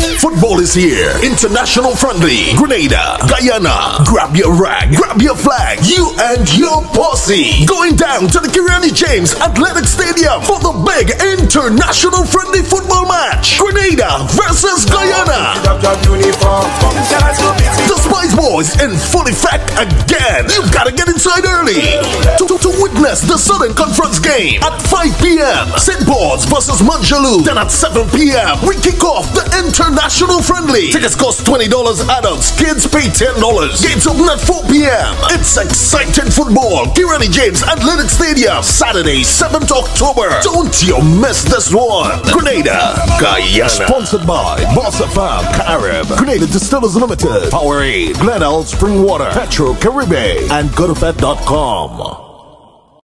Football is here. International friendly. Grenada, Guyana. Grab your rag, grab your flag. You and your posse going down to the Kirani James Athletic Stadium for the big international friendly football match. Grenada versus Guyana. The Spice Boys in full effect again. You've got to get inside early to witness the Southern Conference game at 5 p.m. St.Pauls versus Jaloux. Then at 7 p.m. we kick off the international friendly. Tickets cost $20 adults. Kids pay $10. Gates open at 4 p.m. It's exciting football. Kirani James Athletic Stadium. Saturday, 7th October. Don't you miss this one. Grenada, Guyana. Sponsored by Bossa Farm, Carib, Grenada Distillers Limited, Powerade, Glenelg Spring Water, Petro Caribbean, and GoToFed.com.